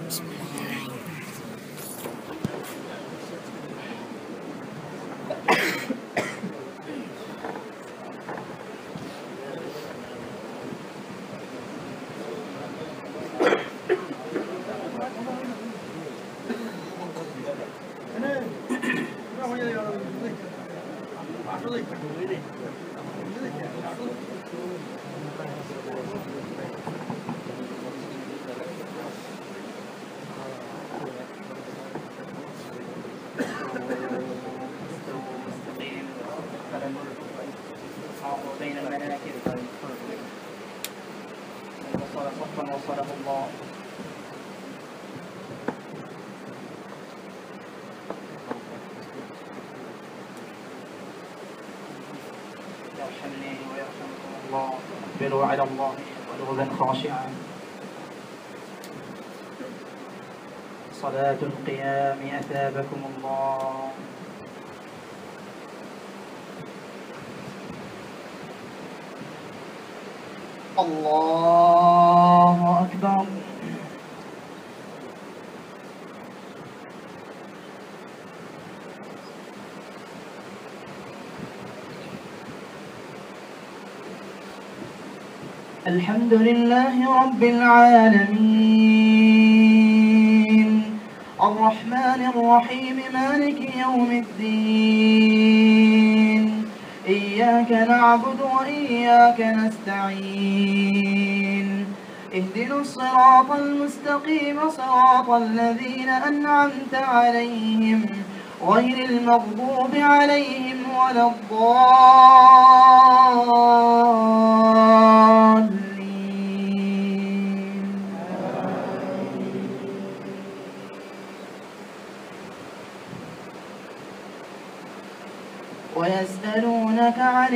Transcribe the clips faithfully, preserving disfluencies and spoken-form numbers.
بين المناكب وصل صفا وصله الله. يرحمني ويرحمكم الله. اقبلوا على الله قلوبا خاشعا. صلاة القيام أثابكم الله. الله أكبر. الحمد لله رب العالمين الرحمن الرحيم مالك يوم الدين إياك نعبد وإياك نستعين اهدنا الصراط المستقيم صراط الذين أنعمت عليهم غير المغضوب عليهم ولا الضالين. ويسألونك عن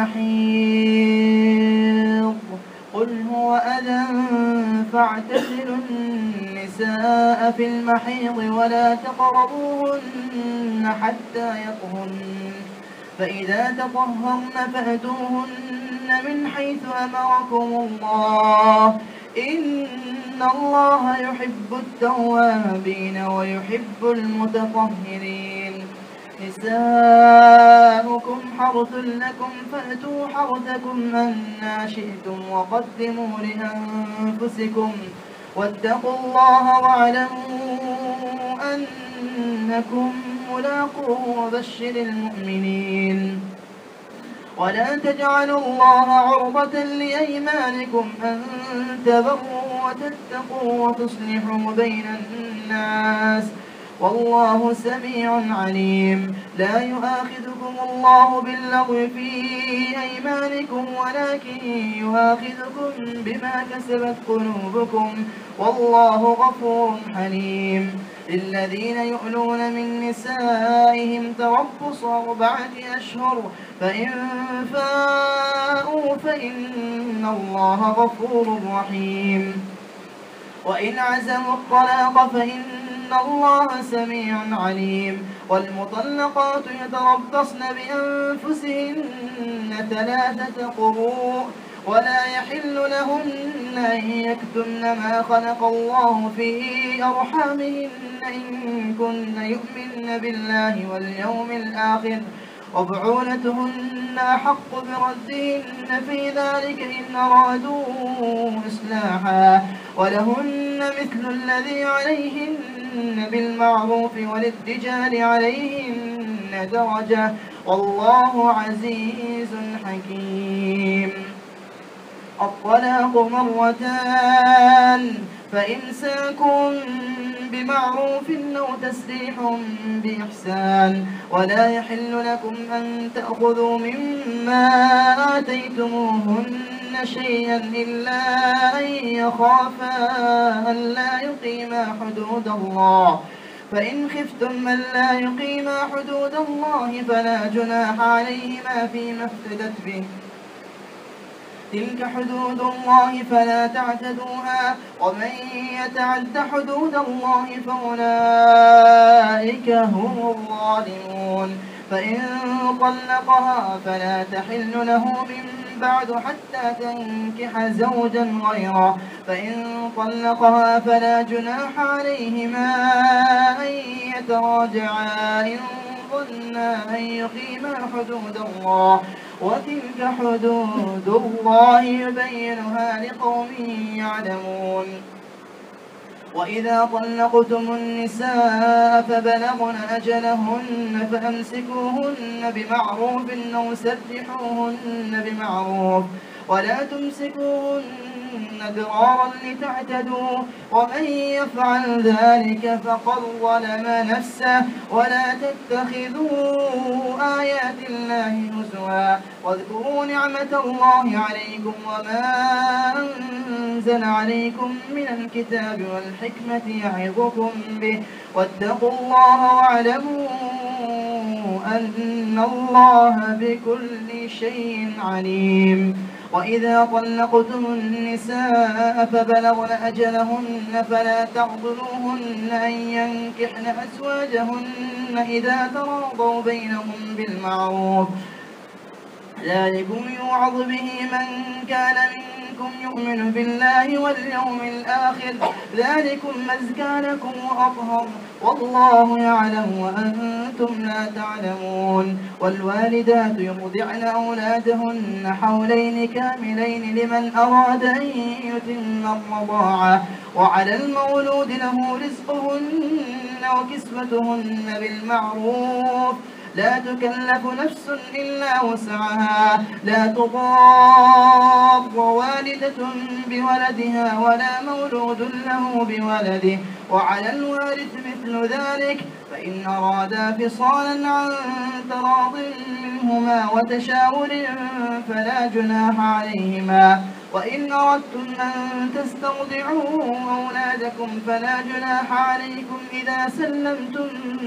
المحيض قل هو أذى فاعتزلوا النساء في المحيض ولا تقربوهن حتى يطهرن فإذا تطهرن فأتوهن من حيث أمركم الله إن الله يحب التوابين ويحب المتطهرين. نساؤكم حرث لكم فأتوا حرثكم أنى شئتم وقدموا لأنفسكم واتقوا الله واعلموا أنكم ملاقوه وبشر المؤمنين. ولا تجعلوا الله عرضة لأيمانكم أن تبروا وتتقوا وتصلحوا بين الناس والله سميع عليم. لا يؤاخذكم الله باللغو في أيمانكم ولكن يؤاخذكم بما كسبت قلوبكم والله غفور حليم. للذين يؤلون من نسائهم تربص أربعة أشهر فإن فاءوا فإن الله غفور رحيم. وإن عزموا الطلاق فإن الله سميع عليم. والمطلقات يتربصن بأنفسهن ثلاثة قروء ولا يحل لهن أن يكتمن ما خلق الله في أرحامهن إن كن يؤمن بالله واليوم الآخر وبعولتهن أحق بردهن في ذلك إن أرادوا إصلاحا ولهن مثل الذي عليهن بالمعروف وللرجال عليهن درجة والله عزيز حكيم. الطلاق مرتان فإمساك بمعروف أو تسريح بإحسان ولا يحل لكم أن تأخذوا مما آتيتموهن شيئا إلا أن يخافا ألا يقيما حدود الله فإن خفتم ألا يقيما حدود الله فلا جناح عليهما فيما افتدت به تلك حدود الله فلا تعتدوها ومن يتعد حدود الله فأولئك هم الظالمون. فإن طلقها فلا تحل له من بعد حتى تنكح زوجا غيره، فإن طلقها فلا جناح عليهما أن يتراجعا إن ظنا أن يقيما حدود الله، وتلك حدود الله يبينها لقوم يعلمون. وإذا طلقتم النساء فبلغن أجلهن فأمسكوهن بمعروف أو سرحوهن بمعروف، ولا تمسكوهن ضرارا لتعتدوا، ومن يفعل ذلك فقد ظلم نفسه. ولا تتخذوا آيات الله هزوا واذكروا نعمة الله عليكم وما أنزل عليكم من الكتاب والحكمة يعظكم به، واتقوا الله واعلموا أن الله بكل شيء عليم. وإذا طلقتم النساء فبلغن أجلهن فلا تعضلوهن أن ينكحن أزواجهن إذا تراضوا بينهم بالمعروف، ذلكم يوعظ به من كان منكم يؤمن بالله واليوم الآخر، ذلكم أزكى لكم وأطهر، والله يعلم وأنتم لا تعلمون. والوالدات يرضعن أولادهن حولين كاملين لمن أراد أن يتم الرضاعة، وعلى المولود له رزقهن وكسوتهن بالمعروف، لا تكلف نفس إلا وسعها، لا تضار والدة بولدها ولا مولود له بولده، وعلى الوارث مثل ذلك، فإن أرادا فصالا عن تراض منهما وتشاور فلا جناح عليهما. وإن أردتم أن تسترضعوا أولادكم فلا جناح عليكم إذا سلمتم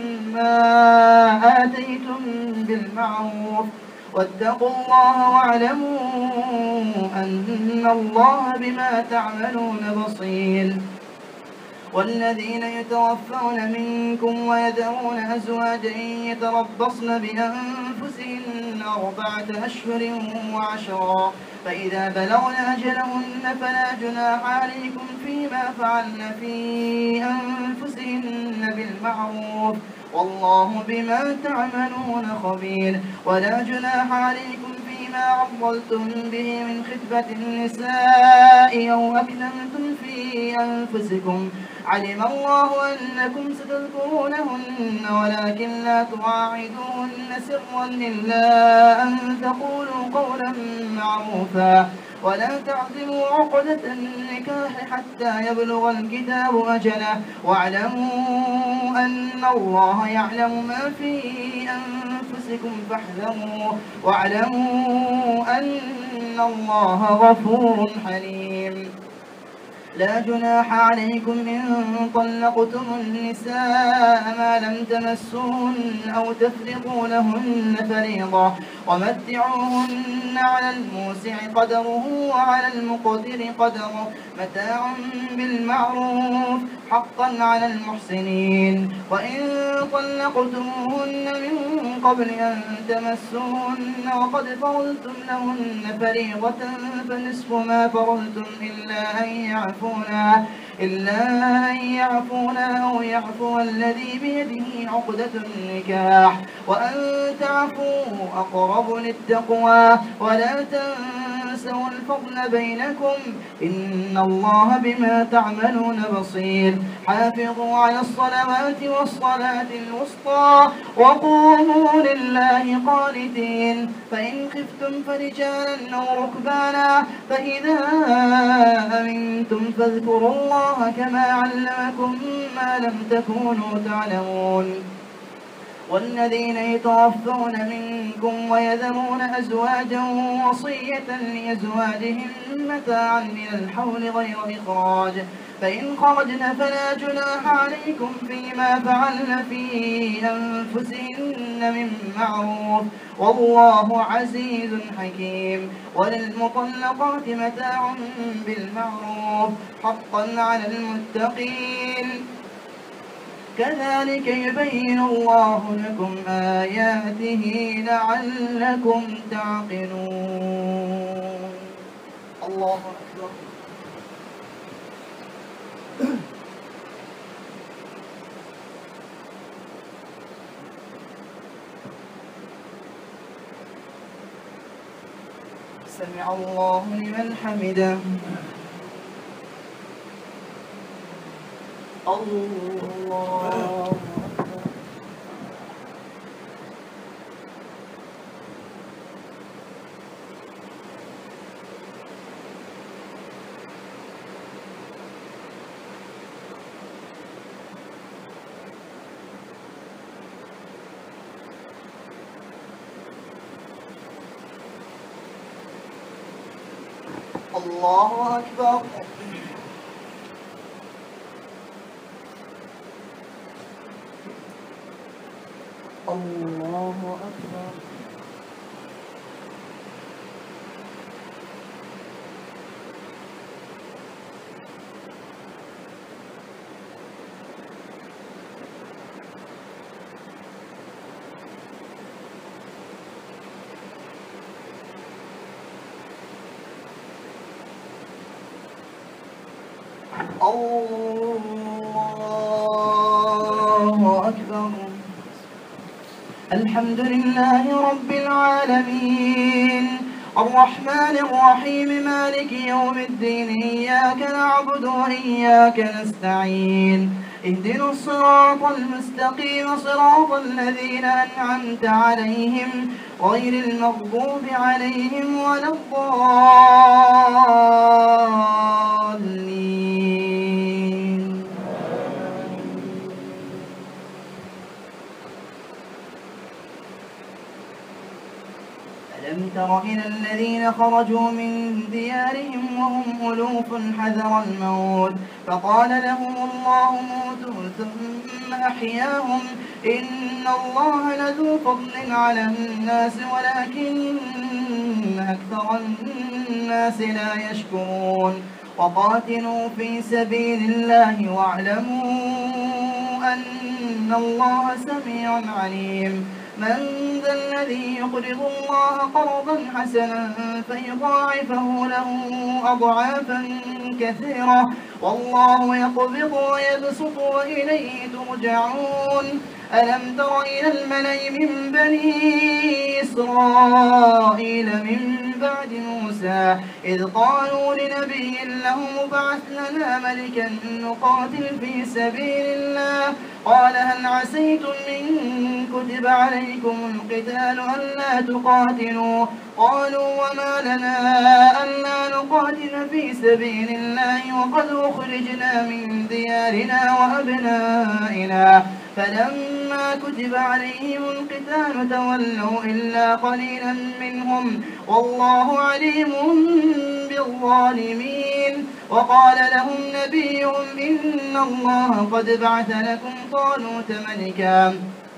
ما آتيتم بالمعروف، واتقوا الله واعلموا أن الله بما تعملون بصير. والذين يتوفون منكم ويذرون أزواجا يتربصن بأنفسهن أربعة أشهر وعشرا، فإذا بلغن أجلهن فلا جناح عليكم فيما فعلن في أنفسهن بالمعروف، والله بما تعملون خبير. ولا جناح عليكم فيما عضلتم به من خطبة النساء أو أكننتم في أنفسكم، علم الله أنكم ستذكرونهن ولكن لا تواعدوهن سرا إلا أن تقولوا قولا معروفا، ولا تعزموا عقدة النكاح حتى يبلغ الكتاب أجله، واعلموا أن الله يعلم ما في أنفسكم فاحذروه، واعلموا أن الله غفور حليم. لا جناح عليكم إن طلقتم النساء ما لم تمسوهن أو تفرضوا لهن فريضة، ومتعوهن على الموسع قدره وعلى المقتر قدره متاعا بالمعروف حقا على المحسنين. وإن طلقتموهن من قبل أن تمسوهن وقد فرضتم لهن فريضة فنصف ما فرضتم إلا أن يعفونا إلا أن يعفونا أو يعفو الذي بيده عقدة النكاح، وأن تعفوا أقرب للتقوى، ولا تنسوا الفضل بينكم إن الله بما تعملون بصير. حافظوا على الصلوات والصلاة الوسطى وقوموا لله قانتين، فإن خفتم فرجالا أو ركبانا فإذا أمنتم فاذكروا الله كما علمكم ما لم تكونوا تعلمون. والذين يتوفون منكم ويذرون أزواجا وصية لأزواجهم متاعا إلى الحول غير إخراج، فإن خرجن فلا جناح عليكم فيما فعلن في أنفسهن من معروف، والله عزيز حكيم. وللمطلقات متاع بالمعروف حقا على المتقين. كذلك يبين الله لكم آياته لعلكم تعقلون. الله أكبر. سمع الله لمن حمده. الله الله أكبر. الله أكبر. الله أكبر. الحمد لله رب العالمين الرحمن الرحيم مالك يوم الدين إياك نعبد وإياك نستعين اهدنا الصراط المستقيم صراط الذين أنعمت عليهم غير المغضوب عليهم ولا الضالين. ألم تر إلى الذين خرجوا من ديارهم وهم ألوف حذر الموت فقال لهم الله موتوا ثم أحياهم إن الله لذو فضل على الناس ولكن أكثر الناس لا يشكرون. وقاتلوا في سبيل الله واعلموا أن الله سميع عليم. من ذا الذي يقرض الله قرضا حسنا فيضاعفه له أضعافا كثيرة والله يقبض ويبسط وإليه ترجعون. ألم تر إلى الملأ من بني إسرائيل من بعد موسى إذ قالوا لنبي له ابعث لنا ملكا نقاتل في سبيل الله قال هل عسيتم إن كتب عليكم القتال ألا تقاتلوا قالوا وما لنا ألا نقاتل في سبيل الله وقد أخرجنا من ديارنا وأبنائنا فلما كتب عليهم القتال تولوا إلا قليلا منهم والله عليم بالظالمين. وقال لهم نبيهم إن الله قد بعث لكم طالوت ملكا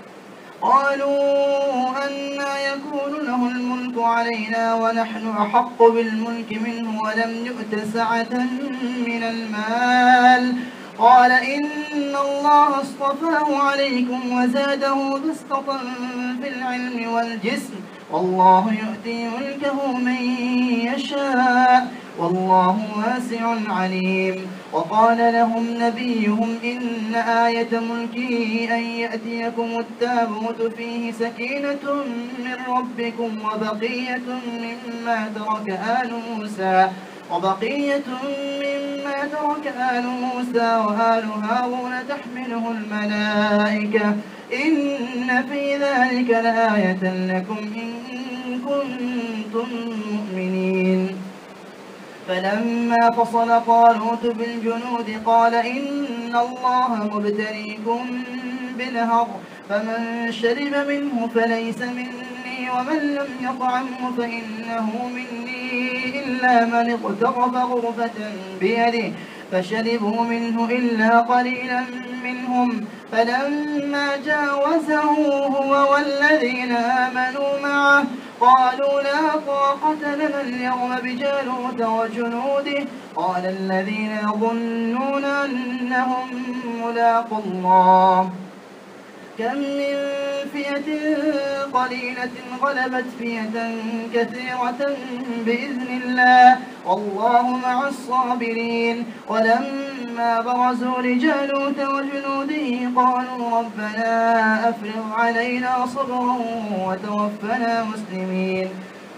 قالوا أنى يكون له الملك علينا ونحن أحق بالملك منه ولم يؤت سعة من المال قال إن الله اصطفاه عليكم وزاده بسطة في العلم والجسم والله يؤتي ملكه من يشاء والله واسع عليم. وقال لهم نبيهم إن آية ملكه أن يأتيكم التابوت فيه سكينة من ربكم وبقية مما ترك آل موسى وبقية مما ترك آل موسى وآل هارون تحمله الملائكة إن في ذلك لآية لكم إن كنتم مؤمنين. فلما فصل طالوت بالجنود قال إن الله مبتليكم بنهر فمن شرب منه فليس مني ومن لم يطعمه فإنه مني إلا من اغترف غرفة بيده فشربوا منه إلا قليلا منهم فلما جاوزه هو والذين آمنوا معه قالوا لا طاقة لنا اليوم بجالوت وجنوده قال الذين يظنون أنهم يلاقوا الله كم من فئة قليلة غلبت فئة كثيرة بإذن الله والله مع الصابرين. ولما برزوا لجالوت وجنوده قالوا ربنا أفرغ علينا صبرا وتوفنا مسلمين.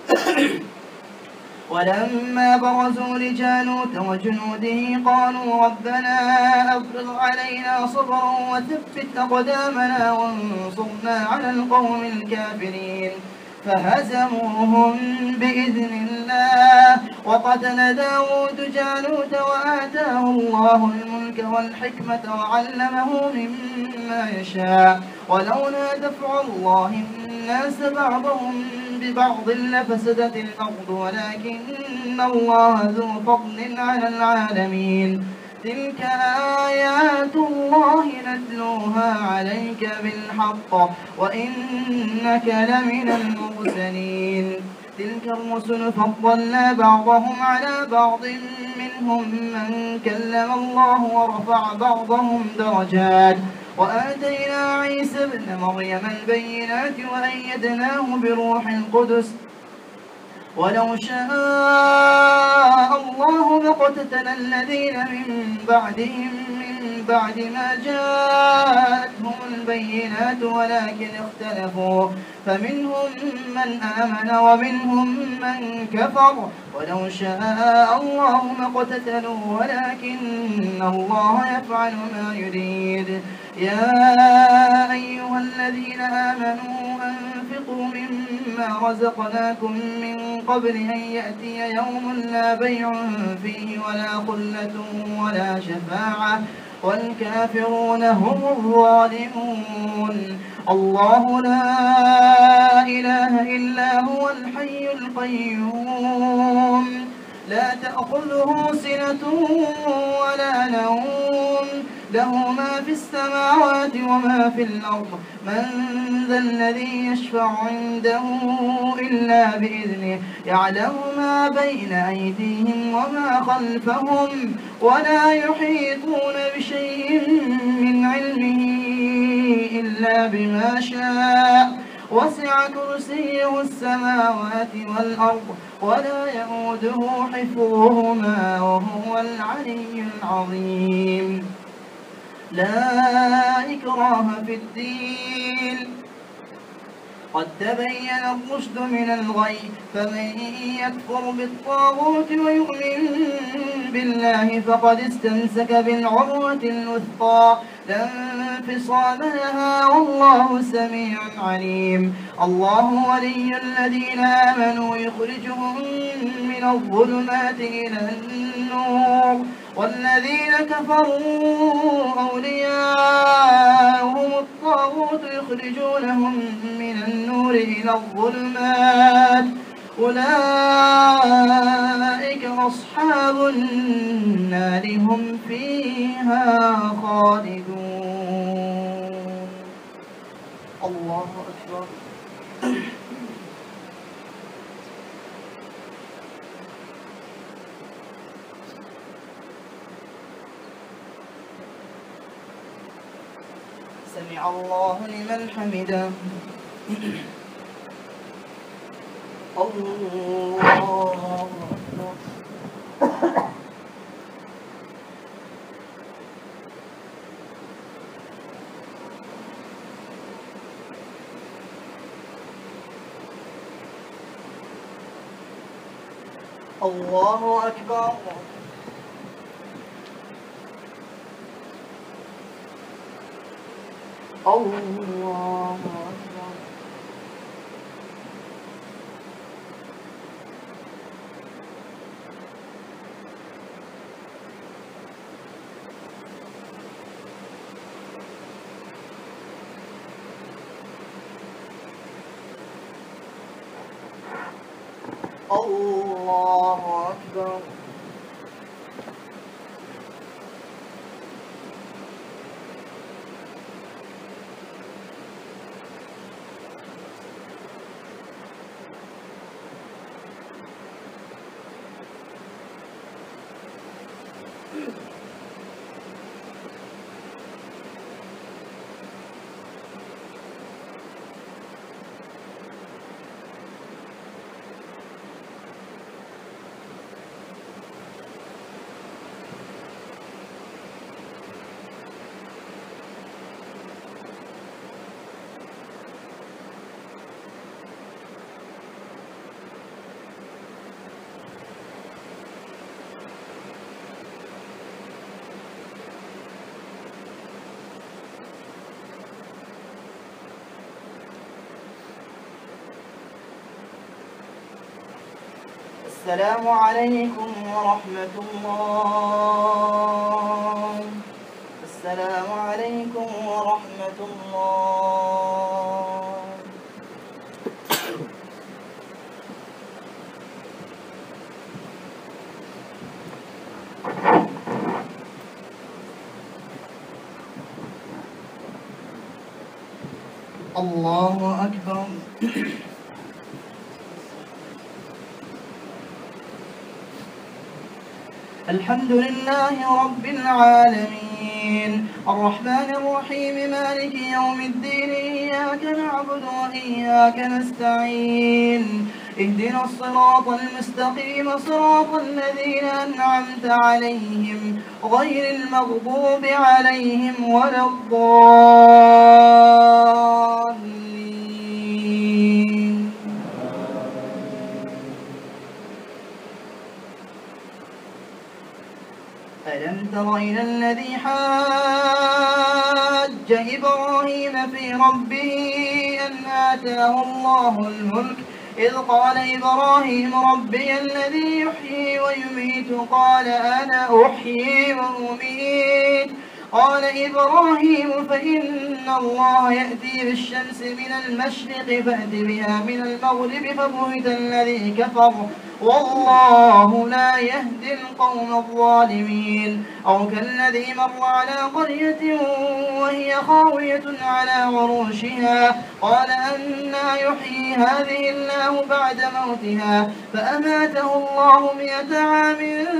ولما برزوا لجالوت وجنوده قالوا ربنا أفرغ علينا صبرا وثبت أقدامنا وانصرنا على القوم الكافرين. فهزموهم بإذن الله وقتل داود جالوت وآتاه الله الملك والحكمة وعلمه مما يشاء. ولولا دفع الله الناس بعضهم ببعض لفسدت الأرض ولكن الله ذو فضل على العالمين. تلك آيات الله نتلوها عليك بالحق وإنك لمن المرسلين. تلك الرسل فضلنا بعضهم على بعض منهم من كلم الله ورفع بعضهم درجات وآتينا عيسى ابن مريم البينات وأيدناه بروح القدس ولو شاء الله ما اقتتل الذين من بعدهم من بعد ما جاءتهم البينات ولكن اختلفوا فمنهم من آمن ومنهم من كفر ولو شاء الله ما اقتتلوا ولكن الله يفعل ما يريد. يا أيها الذين آمنوا أنفقوا مما رزقناكم من قبل أن يأتي يوم لا بيع فيه ولا خلة ولا شفاعة والكافرون هم الظالمون. الله لا إله إلا هو الحي القيوم لا تأخذه سنة ولا نوم له ما في السماوات وما في الأرض من ذا الذي يشفع عنده إلا بإذنه يعلم ما بين أيديهم وما خلفهم ولا يحيطون بشيء من علمه إلا بما شاء وسع كرسيه السماوات والأرض ولا يئوده حفظهما وهو العلي العظيم. لا إكراه في الدين قد تبين الرشد من الغي فمن يكفر بالطاغوت ويؤمن بالله فقد استمسك بالعروة الوثقى لا انفصام لها والله سميع عليم. الله ولي الذين آمنوا يخرجهم من الظلمات إلى النور والذين كفروا أولياءهم الطاغوت يخرجونهم من النور إلى الظلمات أولئك أصحاب النار هم فيها خالدون. الله أكبر. سمع الله لمن حمده. الله الله أكبر. الله أكبر. الله أكبر. السلام عليكم ورحمة الله. السلام عليكم ورحمة الله. الله أكبر. الحمد لله رب العالمين الرحمن الرحيم مالك يوم الدين إياك نعبد وإياك نستعين اهدنا الصراط المستقيم صراط الذين أنعمت عليهم غير المغضوب عليهم ولا الضالين. ألم تر إلى الذي حاج إبراهيم في ربه أن آتاه الله الملك إذ قال إبراهيم ربي الذي يحيي ويميت قال أنا أحيي وأميت قال إبراهيم فإن الله يأتي بالشمس من المشرق فأت بها من المغرب فبهت الذي كفر والله لا يهدي القوم الظالمين. أو كالذي مر على قرية وهي خاوية على عروشها قال أنى يحيي هذه الله بعد موتها فأماته الله مئة عام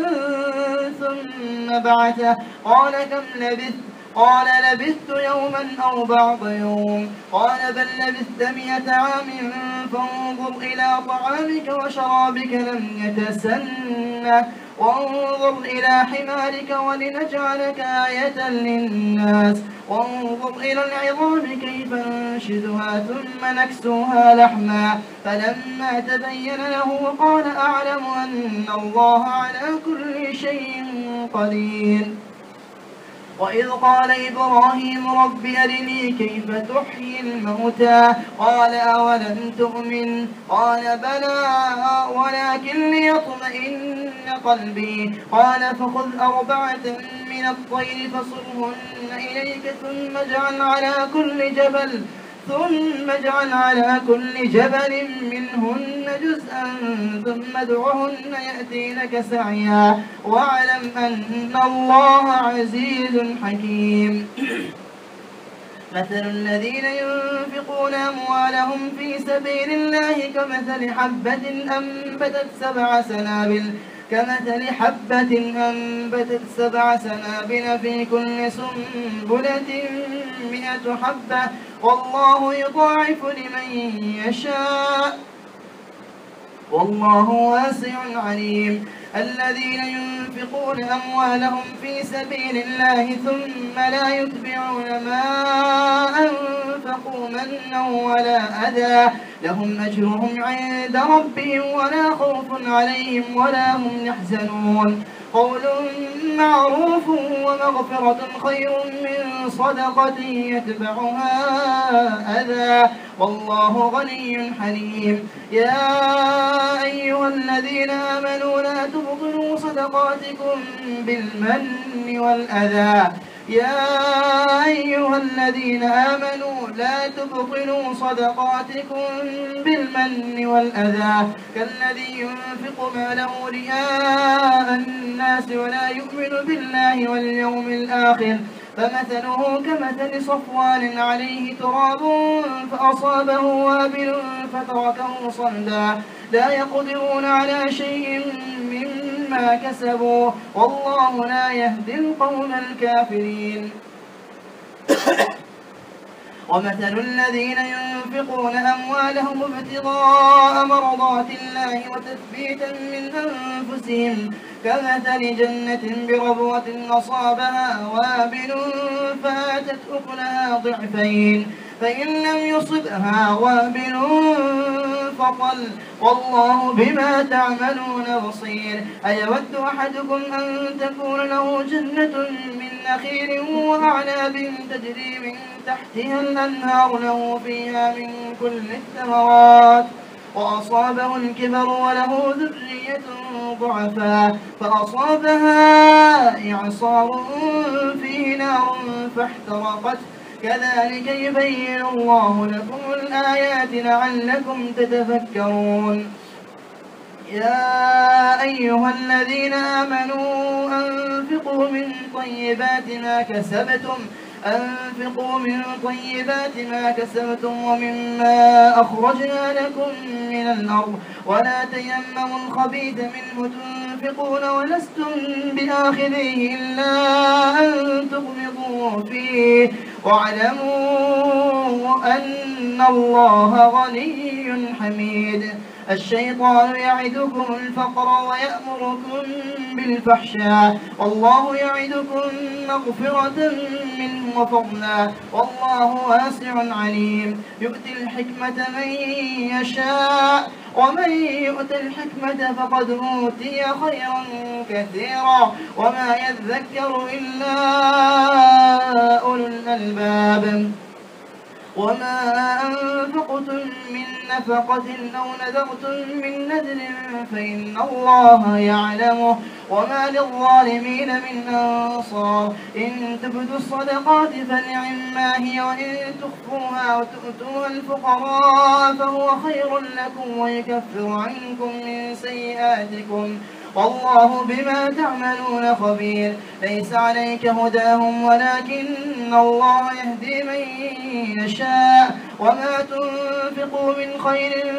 ثم بعثه قال كم لبثت قال لبثت يوما أو بعض يوم قال بل لبثت مئة عام فانظر إلى طعامك وشرابك لم يتسنه وانظر إلى حمارك ولنجعلك آية للناس وانظر إلى العظام كيف ننشدها ثم نكسوها لحما فلما تبين له قال أعلم أن الله على كل شيء قدير. وإذ قال إبراهيم رب أرني كيف تحيي الموتى قال أولم تؤمن قال بلى ولكن ليطمئن قلبي قال فخذ أربعة من الطير فصرهن إليك ثم اجعل على كل جبل ثم اجعل على كل جبل منهن جزءا ثم ادعهن يأتينك سعيا واعلم أن الله عزيز حكيم. مثل الذين ينفقون أموالهم في سبيل الله كمثل حبة أنبتت سبع سنابل كمثل حبة أنبتت سبع سنابل في كل سنبلة مئة حبة والله يضاعف لمن يشاء والله واسع عليم. الذين ينفقون أموالهم في سبيل الله ثم لا يتبعون ما أنفقوا منا ولا أذى لهم أجرهم عند ربهم ولا خوف عليهم ولا هم يحزنون. قول معروف ومغفرة خير من صدقة يتبعها أذى والله غني حليم. يا أيها الذين آمنوا لا تبطلوا صدقاتكم بالمن والأذى يا أيها الذين آمنوا لا تبطلوا صدقاتكم بالمن والأذى كالذي ينفق ماله رئاء الناس ولا يؤمن بالله واليوم الآخر فمثله كمثل صفوان عليه تراب فأصابه وابل فتركه صلدا لا يقدرون على شيء مما كسبوا والله لا يهدي القوم الكافرين. ومثل الذين ينفقون أموالهم ابتغاء مرضات الله وتثبيتا من أنفسهم كمثل جنة بربوة أصابها وابل فآتت أكلها ضعفين فإن لم يصبها وابل فطل والله بما تعملون بصير. أيود أحدكم أن تكون له جنة من نخيل وأعناب تجري من تحتها الأنهار له فيها من كل الثمرات وأصابه الكبر وله ذرية ضعفاء فأصابها إعصار فيه نار فاحترقت كذلك يبين الله لكم الآيات لعلكم تتفكرون. يا أيها الذين آمنوا أنفقوا من طيبات ما كسبتم أنفقوا من طيبات ما كسبتم ومما أخرجنا لكم من الأرض ولا تيمموا الخبيث منه تنفقون ولستم بآخذيه إلا أن تغمضوا فيه واعلموا أن الله غني حميد. الشيطان يعدكم الفقر ويأمركم بالفحشاء والله يعدكم مغفرة منه وفضلا والله واسع عليم. يؤتي الحكمة من يشاء ومن يؤت الحكمة فقد أوتي خيرا كثيرا وما يذكر إلا أولو الألباب. وما أنفقتم من نفقة أو نذرتم من نذر فإن الله يعلمه وما للظالمين من أنصار. إن تبدوا الصدقات فنعما هي وإن تخفوها وتؤتوها الفقراء فهو خير لكم ويكفر عنكم من سيئاتكم والله بما تعملون خبير. ليس عليك هداهم ولكن الله يهدي من يشاء وما تنفقوا من خير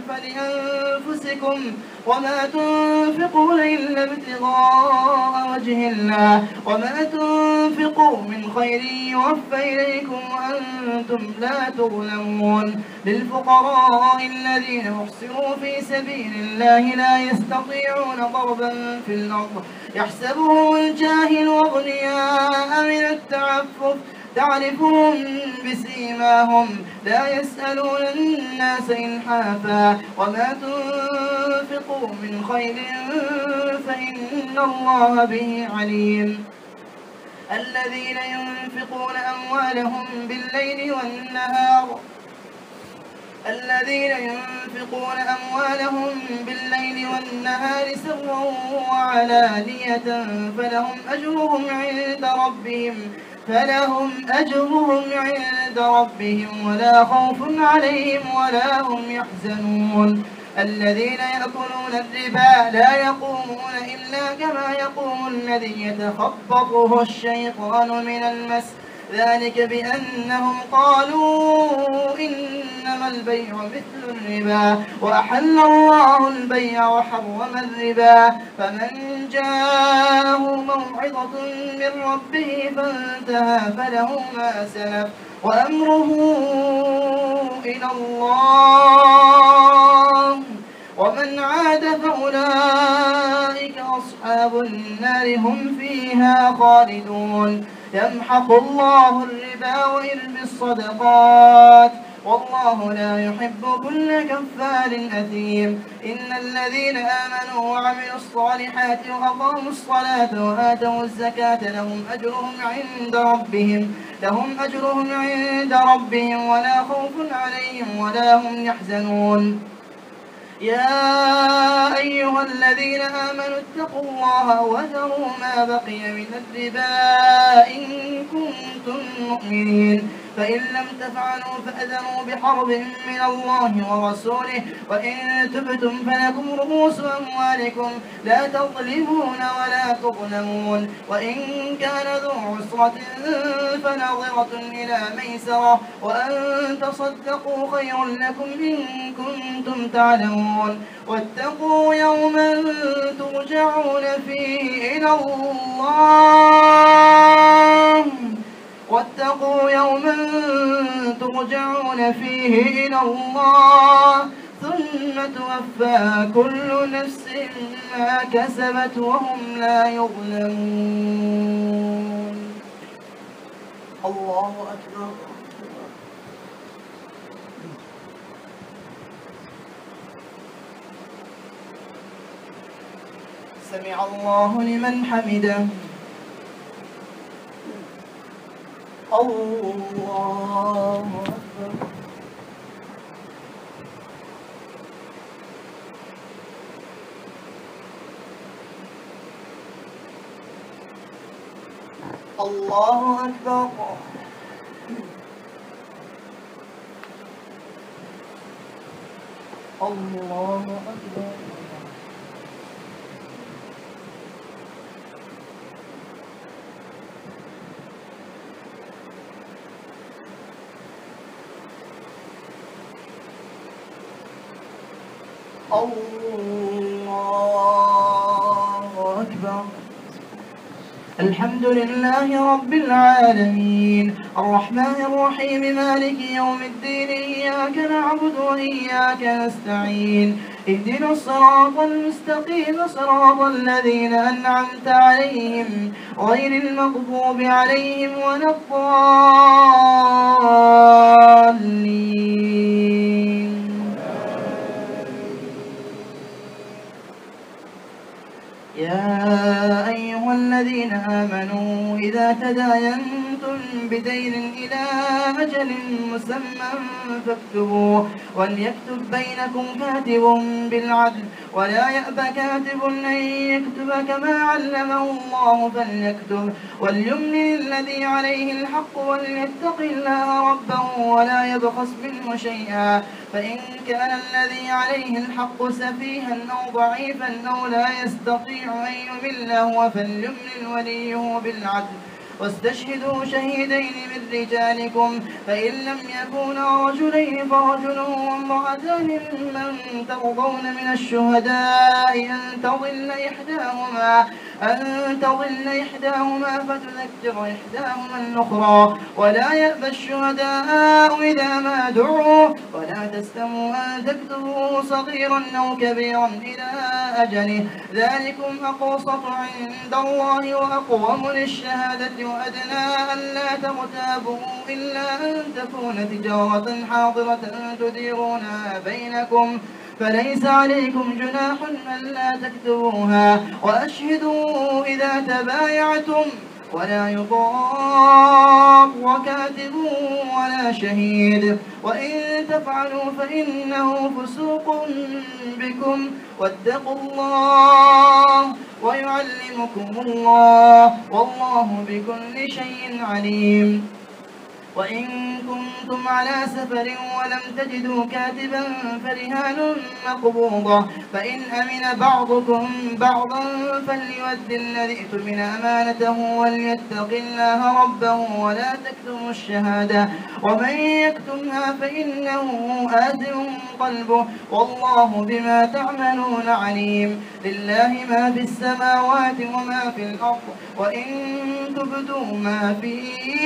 فلأنفسكم وما تنفقون إلا ابتغاء وجه الله وما تنفقوا من خير يوفى إليكم وأنتم لا تظلمون. للفقراء الذين أحصروا في سبيل الله لا يستطيعون ضربا في الأرض يحسبهم الجاهل أغنياء من التعفف تعرفهم بسيماهم لا يسألون الناس إلحافا وما تنفقوا من خير فإن الله به عليم. الذين ينفقون أموالهم بالليل والنهار الذين ينفقون أموالهم بالليل والنهار سرا وعلانية فلهم أجرهم عند ربهم فلهم أجرهم عند ربهم ولا خوف عليهم ولا هم يحزنون. الذين يأكلون الربا لا يقومون إلا كما يقوم الذي يتخبطه الشيطان من المس ذلك بأنهم قالوا إنما البيع مثل الربا وأحل الله البيع وحرم الربا. فمن جاءه موعظة من ربه فانتهى فله ما سلف وأمره إلى الله ومن عاد فأولئك أصحاب النار هم فيها خالدون. يمحق الله الربا ويربي الصدقات والله لا يحب كل كفار أثيم. إن الذين آمنوا وعملوا الصالحات وأقاموا الصلاة وآتوا الزكاة لهم أجرهم عند ربهم لهم أجرهم عند ربهم ولا خوف عليهم ولا هم يحزنون. يا أيها الذين آمنوا اتقوا الله وذروا ما بقي من الربا إن كنتم مؤمنين فإن لم تفعلوا فأذنوا بحرب من الله ورسوله وإن تبتم فلكم رؤوس أموالكم لا تظلمون ولا تظلمون. وإن كان ذو عسرة فنظرة إلى ميسرة وأن تصدقوا خير لكم إن كنتم تعلمون. واتقوا يوما ترجعون فيه إلى الله واتقوا يوما ترجعون فيه إلى الله ثم توفى كل نفس ما كسبت وهم لا يظلمون. الله أكبر. سمع الله لمن حمده. الله أكبر. الله أكبر. الله أكبر. الله أكبر. الحمد لله رب العالمين الرحمن الرحيم مالك يوم الدين إياك نعبد وإياك نستعين اهدنا الصراط المستقيم صراط الذين أنعمت عليهم غير المغضوب عليهم ولا الضالين. يا أيها الذين آمنوا إذا تداينتم بدين إلى أجل مسمى فاكتبوه وليكتب بينكم كاتب بالعدل ولا يأب كاتب أن يكتب كما علمه الله فليكتب وليملل الذي عليه الحق وليتق الله ربه ولا يبخس منه شيئا فإن كان الذي عليه الحق سفيها أو ضعيفا أو لا يستطيع أن يمل هو فليملل وليه بالعدل واستشهدوا شهيدين من رجالكم فإن لم يكونا رجلين فرجل وامرأتان ممن ترضون من الشهداء أن تضل إحداهما أن تضل إحداهما فتذكر إحداهما الأخرى ولا يأبى الشهداء إذا ما دعوا ولا تستموا أن تكتبوا صغيرا أو كبيرا إلى أجله ذلكم أقسط عند الله وأقوم للشهادة وأدنى ألا ترتابوا إلا أن تكون تجارة حاضرة تديرونها بينكم فليس عليكم جناح ألا تكتبوها وأشهدوا إذا تبايعتم ولا يضار كاتب ولا شهيد وإن تفعلوا فإنه فسوق بكم واتقوا الله ويعلمكم الله والله بكل شيء عليم. وإن كنتم على سفر ولم تجدوا كاتبا فرهان مقبوضة فإن أمن بعضكم بعضا فليؤد الذي اؤتمن أمانته وليتق الله ربه ولا تكتموا الشهادة ومن يكتمها فإنه آثم قلبه والله بما تعملون عليم. لله ما في السماوات وما في الأرض وإن تبدوا ما في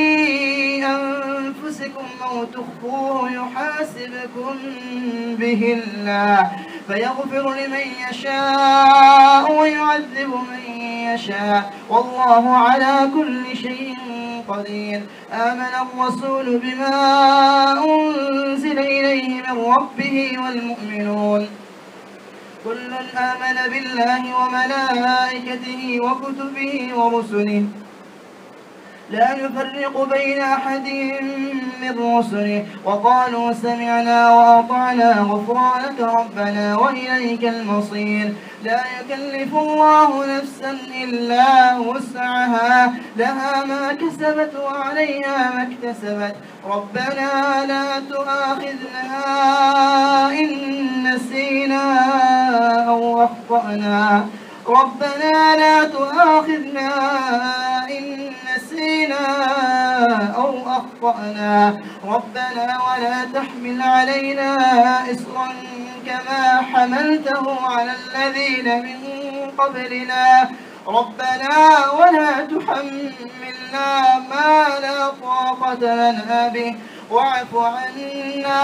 أنفسكم أو تخفوه يحاسبكم به الله فيغفر لمن يشاء ويعذب من يشاء والله على كل شيء قدير. آمن الرسول بما أنزل إليه من ربه والمؤمنون كل آمن بالله وملائكته وكتبه ورسله لا نفرق بين أحد من رسله وقالوا سمعنا وأطعنا غفرانك ربنا وإليك المصير. لا يكلف الله نفسا إلا وسعها لها ما كسبت وعليها ما اكتسبت ربنا لا تؤاخذنا إن نسينا أو أخطأنا ربنا لا تؤاخذنا إن نسينا أو أخطأنا ربنا ولا تحمل علينا إصرا كما حملته على الذين من قبلنا ربنا ولا تحملنا ما لا طاقة لنا به واعف عنا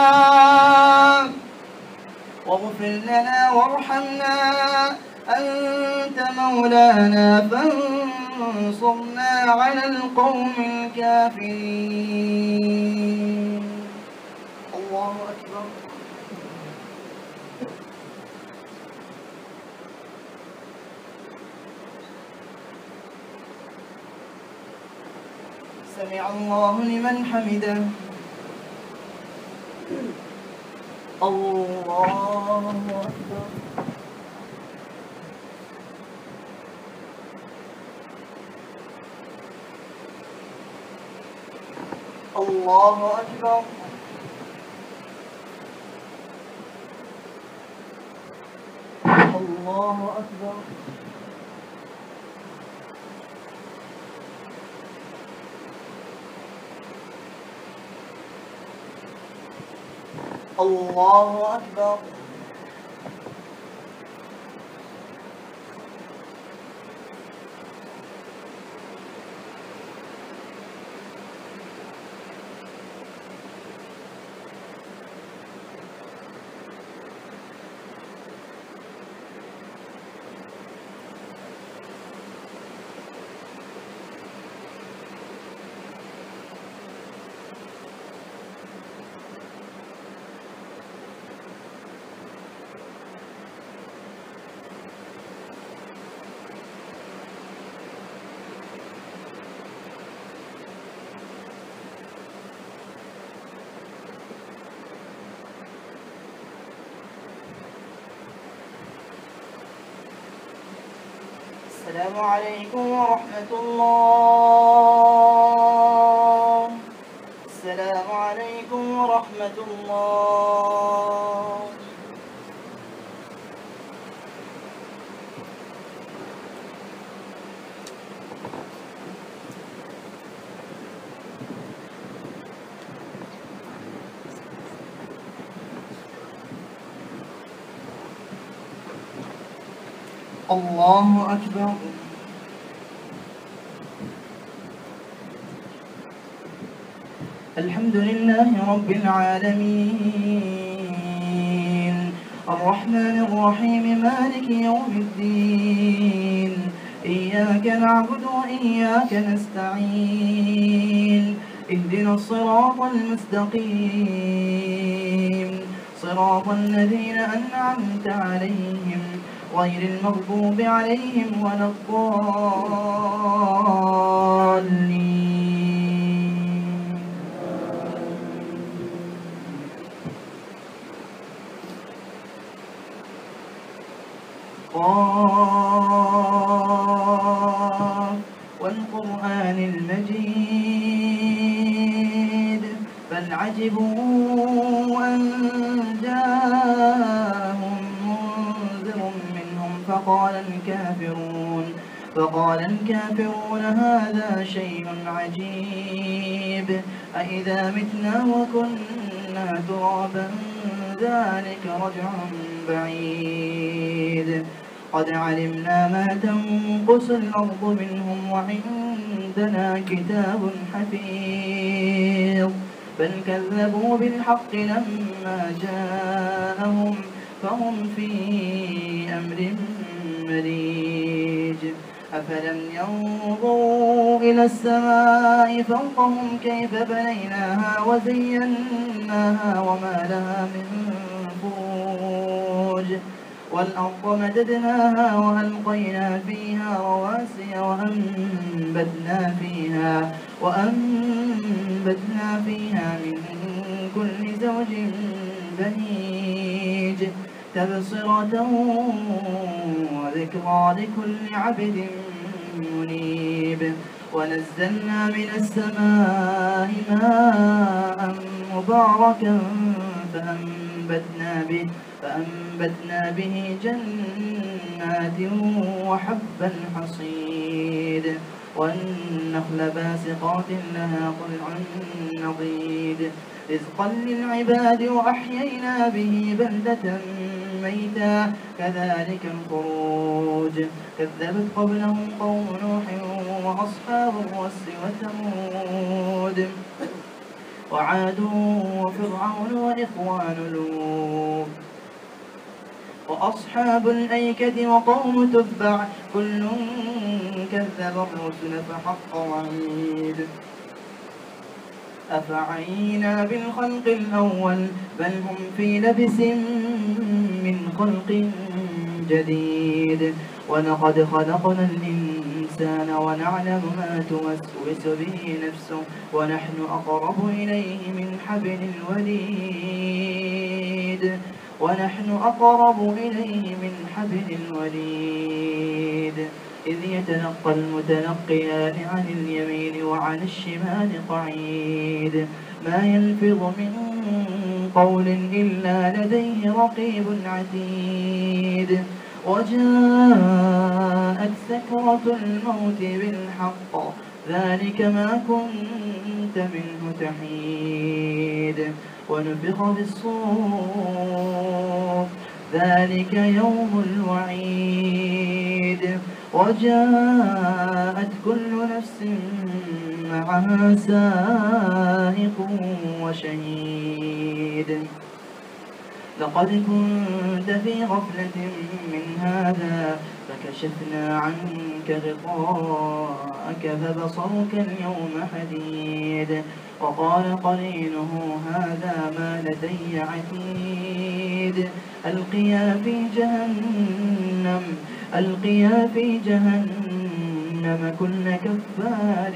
واغفر لنا وارحمنا أنت مولانا فانصرنا على القوم الكافرين. الله أكبر. سمع الله لمن حمده. الله أكبر. الله أكبر. الله أكبر. الله أكبر. السلام عليكم ورحمة الله. السلام عليكم ورحمة الله. الله أكبر. الحمد لله رب العالمين، الرحمن الرحيم، مالك يوم الدين، إياك نعبد وإياك نستعين، اهدنا الصراط المستقيم، صراط الذين أنعمت عليهم غير المغضوب عليهم ولا الضالين. قاف والقرآن المجيد بل عجبوا أن جاءهم فقال الكافرون فقال الكافرون هذا شيء عجيب، أإذا متنا وكنا ترابا ذلك رجع بعيد. قد علمنا ما تنقص الأرض منهم وعندنا كتاب حفيظ، بل كذبوا بالحق لما جاءهم فهم في أمر مريج. أفلم ينظروا إلى السماء فوقهم كيف بنيناها وزيناها وما لها من فروج، والأرض مددناها وألقينا فيها رواسي وأنبتنا فيها وأنبتنا فيها من كل زوج بهيج، تبصرة وذكرى لكل عبد منيب. ونزلنا من السماء ماء مباركا فأنبتنا به, فأنبتنا به جنات وحب الحصيد والنخل باسقات لها طلع نضيد، رزقا للعباد وأحيينا به بلدة ميتا كذلك الخروج. كذبت قبلهم قوم نوح وأصحاب الرس وثمود وعاد وفرعون وإخوان لوط وأصحاب الأيكة وقوم تبع كل كذب الرسل فحق وعيد. أفعينا بالخلق الأول بل هم في لبس من خلق جديد، ولقد خلقنا الإنسان ونعلم ما توسوس به نفسه ونحن أقرب إليه من حبل الوريد ونحن أقرب إليه من حبل الوريد إذ يتلقى المتلقيان عن اليمين وعن الشمال قعيد ما يلفظ من قول إلا لديه رقيب عتيد وجاءت سكرة الموت بالحق ذلك ما كنت منه تحيد ونفخ في الصور ذلك يوم الوعيد وجاءت كل نفس معها سائق وشهيد لقد كنت في غفلة من هذا فكشفنا عنك غطاءك فبصرك اليوم حديد وقال قرينه هذا ما لدي عتيد ألقيا في جهنم ألقيا في جهنم كل كفار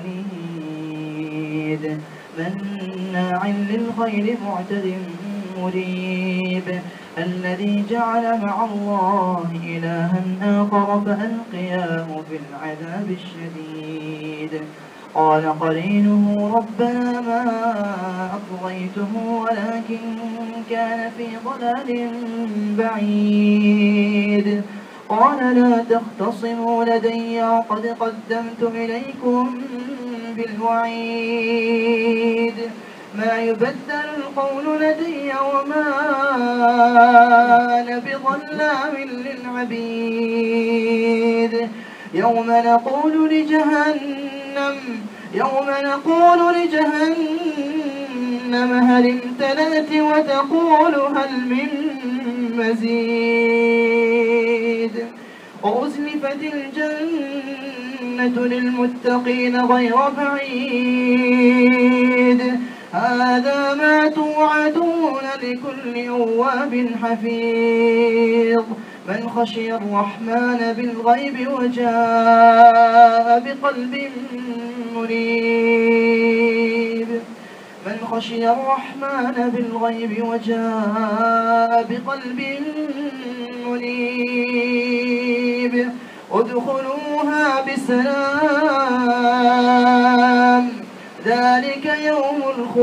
عنيد مناع للخير معتد مريب الذي جعل مع الله إلها آخر فألقياه في العذاب الشديد قال قرينه ربنا ما أطغيته ولكن كان في ضلال بعيد قال لا تختصموا لدي وقد قدمت إليكم بالوعيد ما يبدل القول لدي وما أنا بظلام للعبيد يوم نقول لجهنم يوم نقول لجهنم هل امتلأت وتقول هل من مزيد وأزلفت الجنة للمتقين غير بعيد هذا ما توعدون لكل أواب حفيظ من خشي الرحمن بالغيب وجاء بقلب منيب من خشي الرحمن بالغيب وجاء بقلب منيب ادخلوها بسلام ذلك يوم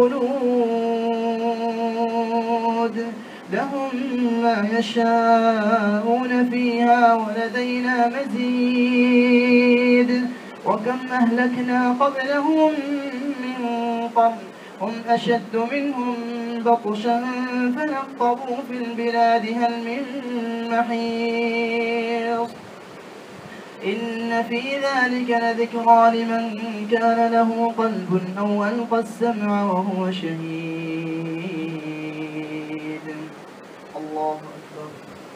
الخلود لهم ما يشاءون فيها ولدينا مزيد وكم أهلكنا قبلهم من قرن هم أشد منهم بطشا فنقبوا في البلاد هل من محيص إن في ذلك لذكرى لمن كان له قلب أو ألقى السمع وهو شهيد الله أكبر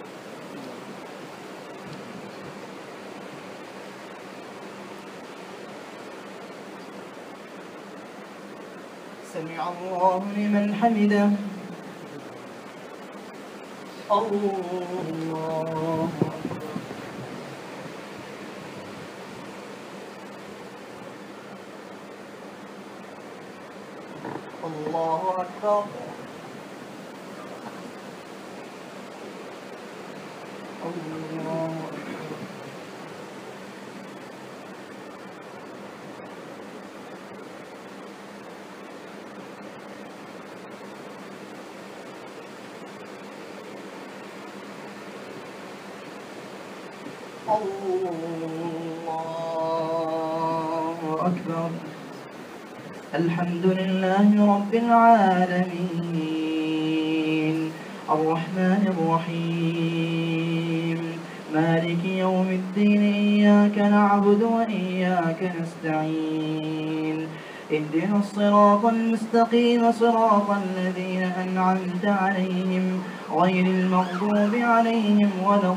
سمع الله لمن حمده الله الله أكبر الله الله أكبر الحمد لله رب العالمين الرحمن الرحيم مالك يوم الدين إياك نعبد وإياك نستعين اهدنا الصراط المستقيم صراط الذين أنعمت عليهم غير المغضوب عليهم ولا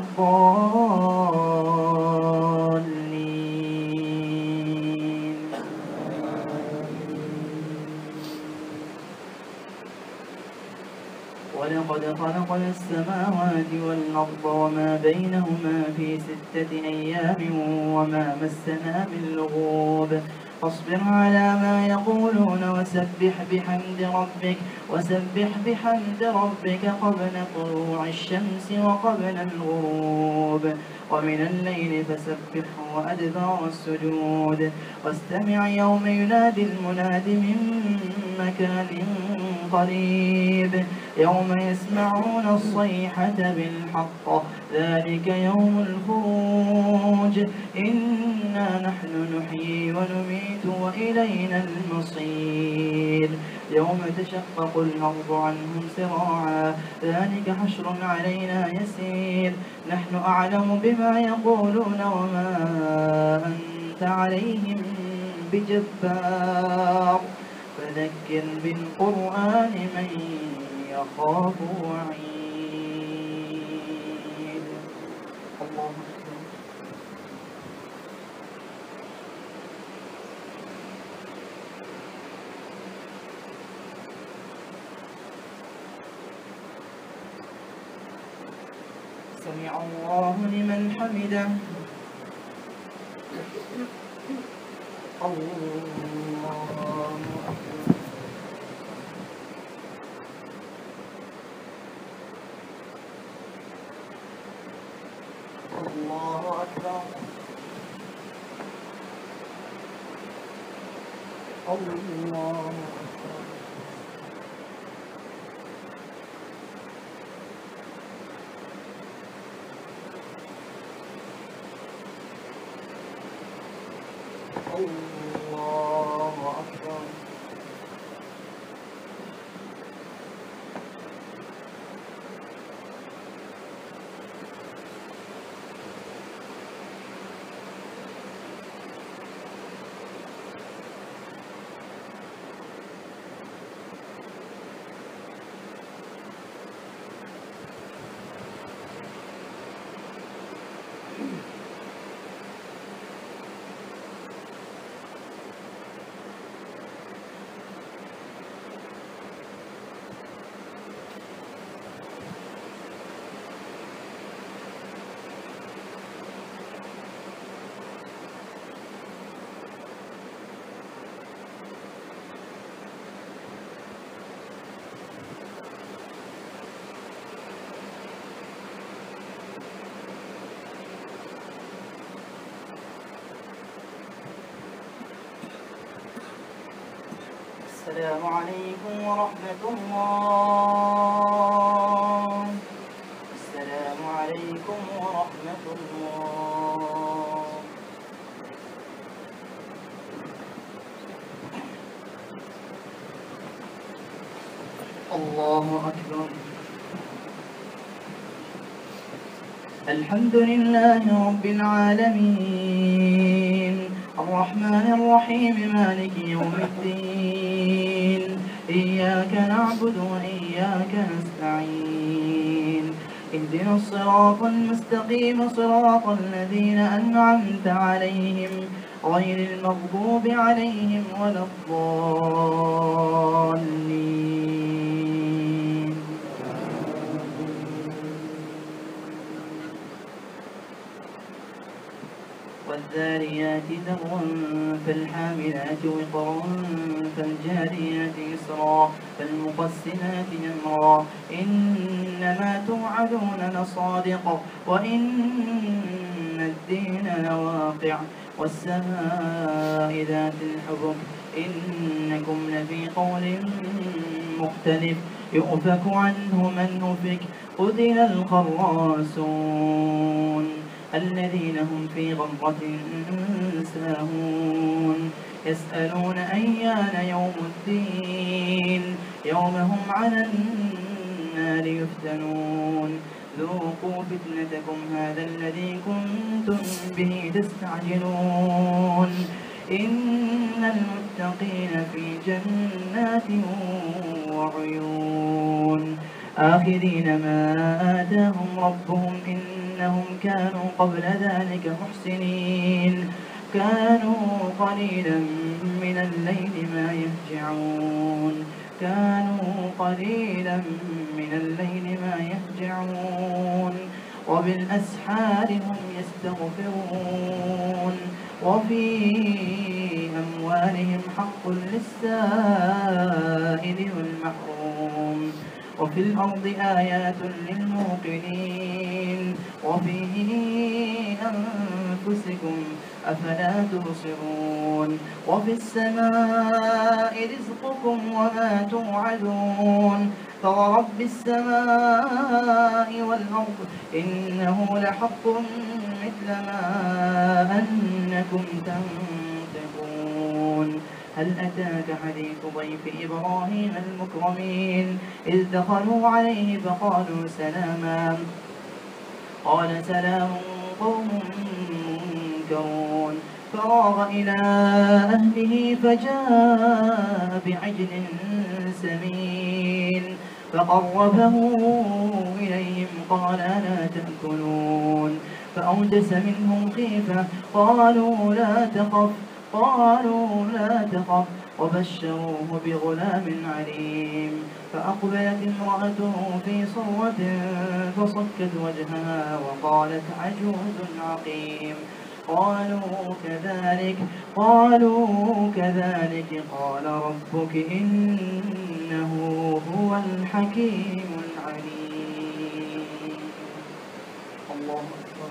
الضالين ولقد خلقنا السماوات والأرض وما بينهما في ستة أيام وما مسنا من لغوب فاصبر على ما يقولون وسبح بحمد ربك وسبح بحمد ربك قبل طلوع الشمس وقبل الغروب ومن الليل فسبحه وأدبار السجود واستمع يوم ينادي المناد من مكان قريب يوم يسمعون الصيحة بالحق ذلك يوم الخروج إنا نحن نحيي ونميت وإلينا المصير يوم تشقق الأرض عنهم سراعا ذلك حشر علينا يسير نحن أعلم بما يقولون وما أنت عليهم بجبار فذكر بالقرآن من يخاف وعيد. الله أكبر. سمع الله لمن حمده. الله أكبر. الله أكبر. الله أكبر. الله أكبر. السلام عليكم ورحمة الله. السلام عليكم ورحمة الله. الله أكبر. الحمد لله رب العالمين الرحمن الرحيم مالك يوم الدين إياك نعبد وإياك نستعين اهدنا الصراط المستقيم صراط الذين أنعمت عليهم غير المغضوب عليهم ولا الضالين. والذاريات ذروا فالحاملات وقرا فالجاريات يسرا فالمقسمات أمرا إنما توعدون لصادق وإن الدين لواقع والسماء ذات الحبك إنكم لفي قول مختلف يؤفك عنه من أفك قتل الخراصون الذين هم في غمرة ساهون يسألون أيان يوم الدين يوم هم على النار يفتنون ذوقوا فتنتكم هذا الذي كنتم به تستعجلون إن المتقين في جنات وعيون آخذين ما آتاهم ربهم إنهم كانوا قبل ذلك محسنين كانوا قليلا من الليل ما يهجعون كانوا قليلا من الليل ما يهجعون وبالأسحار هم يستغفرون وفي أموالهم حق للسائل والمحروم وفي الأرض آيات للموقنين وفي أنفسكم أفلا تبصرون وفي السماء رزقكم وما توعدون فورب السماء والأرض إنه لحق مثل ما أنكم تنطقون هل أتاك حديث ضيف إبراهيم المكرمين إذ دخلوا عليه فقالوا سلاما قال سلام قوم منكرون فراغ إلى أهله فجاء بعجل سمين فقربه إليهم قال لا تأكلون فأوجس منهم خيفة قالوا لا تخف قالوا لا تخف وبشروه بغلام عليم فأقبلت امرأته في صرة فصكت وجهها وقالت عجوز عقيم قالوا كذلك قالوا كذلك قال ربك إنه هو الحكيم العليم. الله أكبر.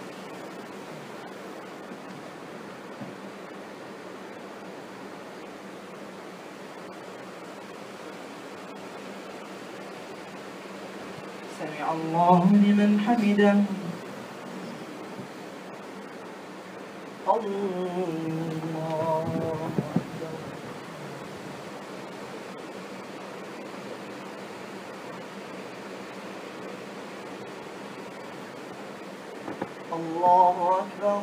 سمع الله لمن حمده. الله أكبر.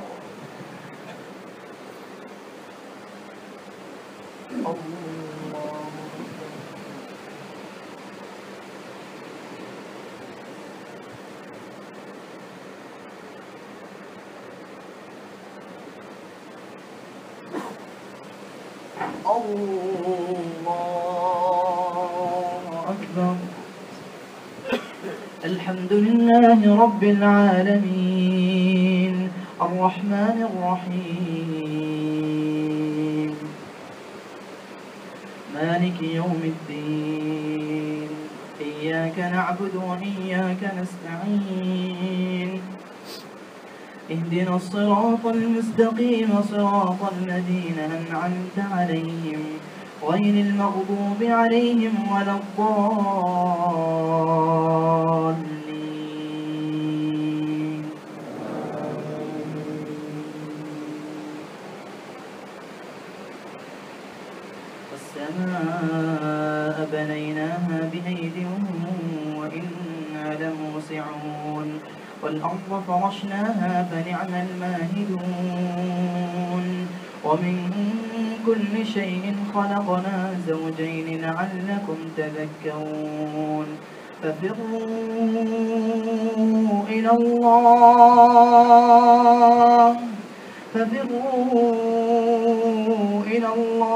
الله أكبر. الحمد لله رب العالمين الرحمن الرحيم مالك يوم الدين إياك نعبد وإياك نستعين اهدنا الصراط المستقيم صراط الذين أنعمت عليهم غير المغضوب عليهم ولا الضالين. والسماء بنيناها بأيد وإنا لموسعون والأرض فرشناها فنعم الماهدون ومن كل شيء خلقنا زوجين لعلكم تذكرون ففروا إلى الله ففروا إلى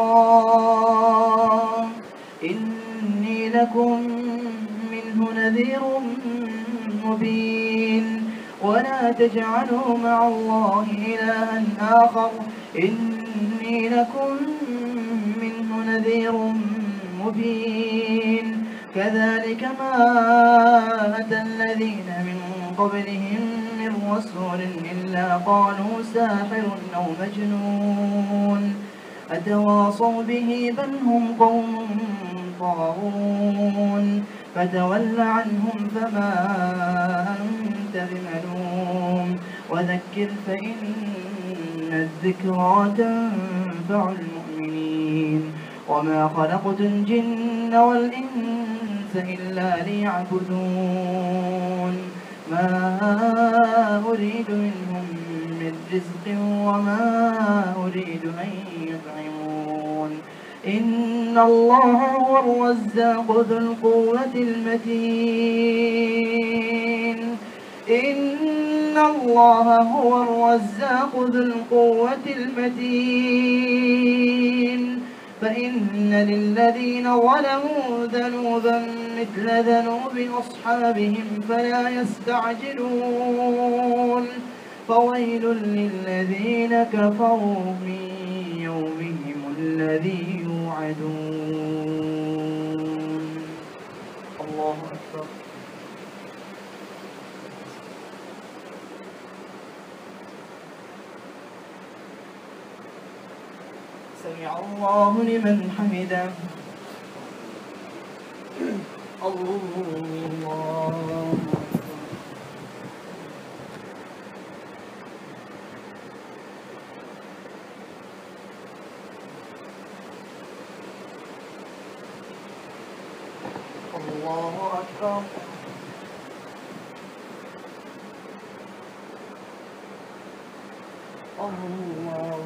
الله إني لكم منه نذير مبين ولا تجعلوا مع الله إلها آخر إني لكم منه نذير مبين كذلك ما أتى الذين من قبلهم من رسول إلا قالوا ساحر أو مجنون أتواصوا به بل هم قوم طاغون فتول عنهم فما أنت بملوم وذكر فإن الذكرى تنفع المؤمنين وما خلقت الجن والإنس إلا ليعبدون ما أريد منهم من رزق وما أريد أن يطعمون إن الله هو الرزاق ذو القوة المتين إن الله هو الرزاق ذو القوة المتين فإن للذين ظلموا ذنوبا مثل ذنوب أصحابهم فلا يستعجلون فويل للذين كفروا من يومهم الذي يوعدون. الله أكبر. سمع الله لمن حمده. الله الله أكبر. الله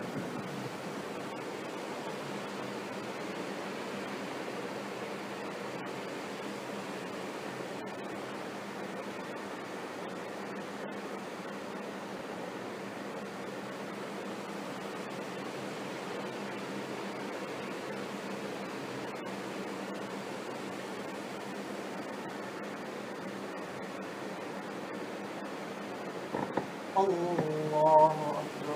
الله أكبر.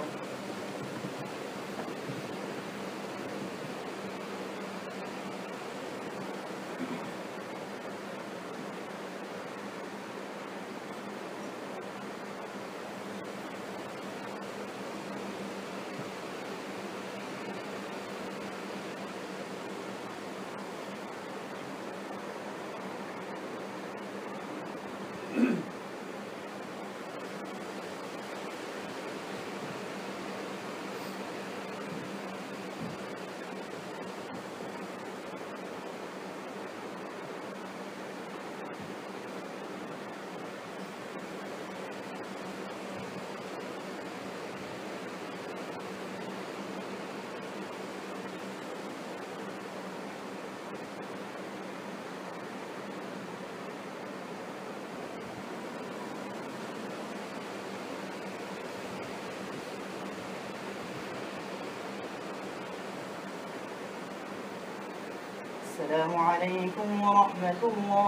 السلام عليكم ورحمة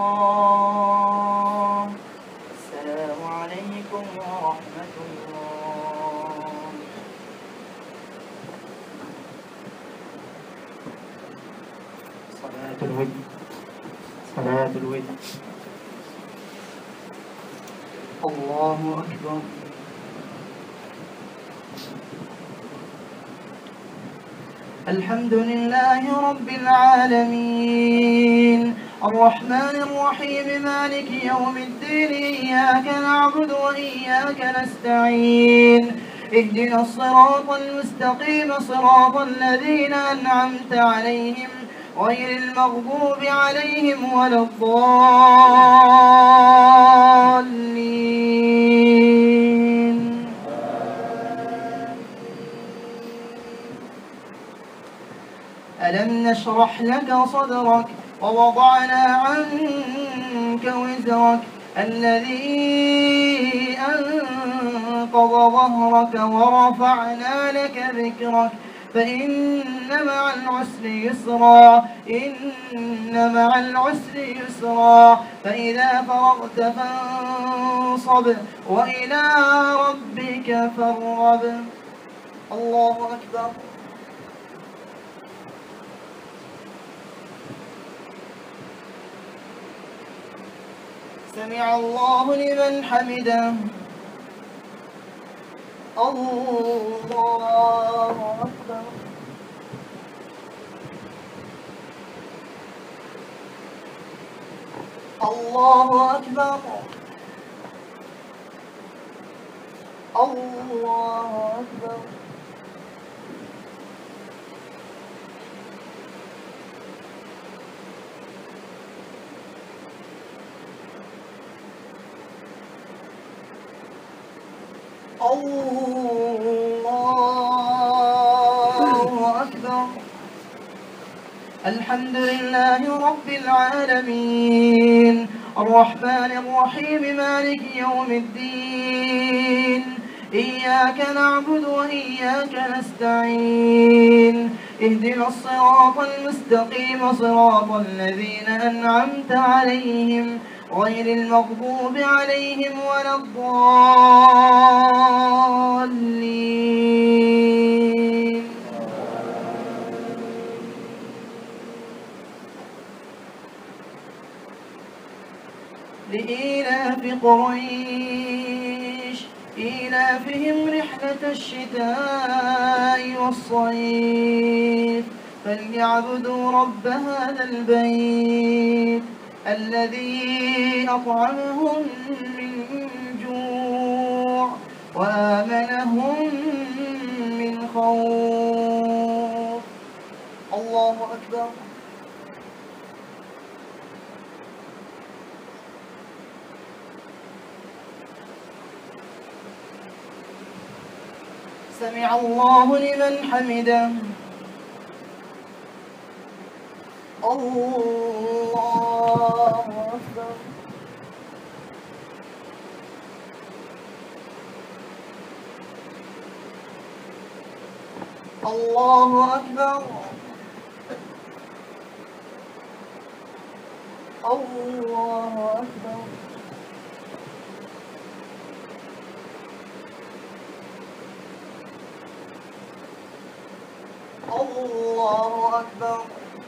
الله. السلام عليكم ورحمة الله. صلاة الود صلاة الود. الله أكبر. الحمد لله رب العالمين الرحمن الرحيم مالك يوم الدين إياك نعبد وإياك نستعين اهدنا الصراط المستقيم صراط الذين أنعمت عليهم غير المغضوب عليهم ولا الضالين. ألم نشرح لك صدرك ووضعنا عنك وزرك الذي أنقض ظهرك ورفعنا لك ذكرك فإن مع العسر يسرا إن مع العسر يسرا فإذا فرغت فانصب وإلى ربك فارغب. الله أكبر. سمع الله لمن حمده. الله أكبر. الله أكبر. الله أكبر. الله أكبر. الحمد لله رب العالمين الرحمن الرحيم مالك يوم الدين إياك نعبد وإياك نستعين اهدنا الصراط المستقيم صراط الذين أنعمت عليهم غير المغضوب عليهم ولا الضالين. لإيلاف قريش إيلافهم رحلة الشتاء والصيف فليعبدوا رب هذا البيت الذي أطعمهم من جوع وآمنهم من خوف. الله أكبر. سمع الله لمن حمده. الله أكبر. الله أكبر. الله أكبر. الله أكبر.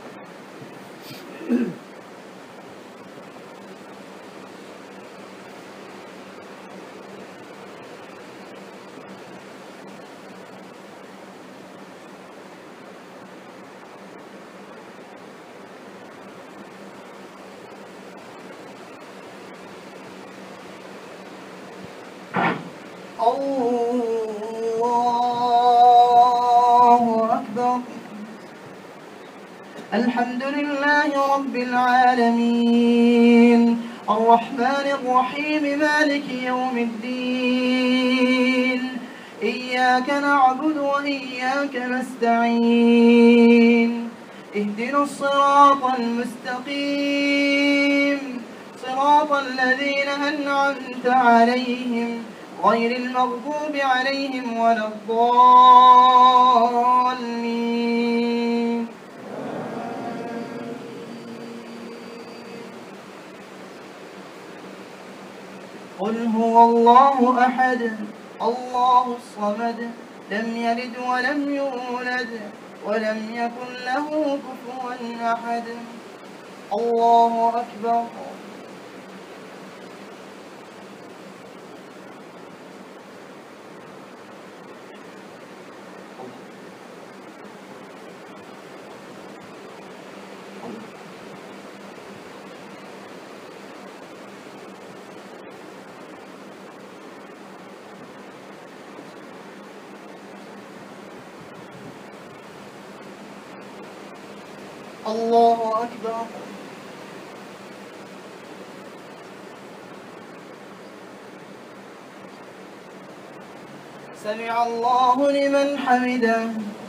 الله أكبر. الحمد لله رب العالمين الرحمن الرحيم مالك يوم الدين إياك نعبد وإياك نستعين اهدنا الصراط المستقيم صراط الذين أنعمت عليهم غير المغضوب عليهم ولا الضالين. قل هو الله أحد الله الصمد لم يلد ولم يولد ولم يكن له كفوا أحد. الله أكبر. الله أكبر. سمع الله لمن حمده.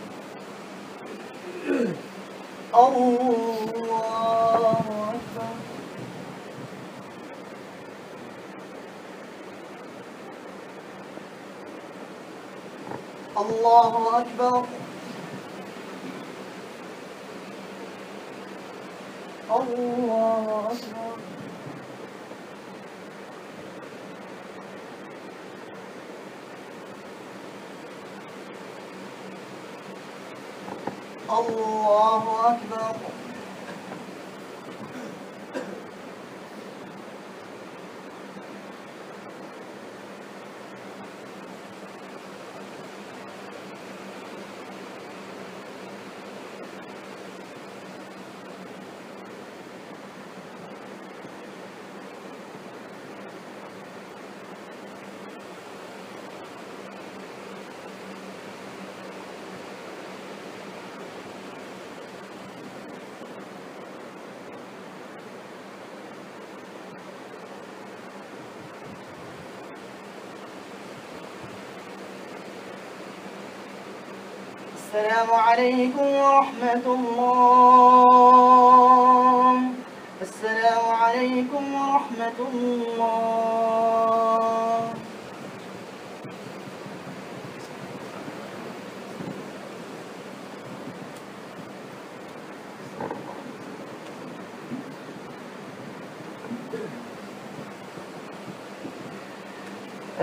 الله أكبر. الله أكبر. الله أكبر. الله أكبر. السلام عليكم ورحمة الله. السلام عليكم ورحمة الله.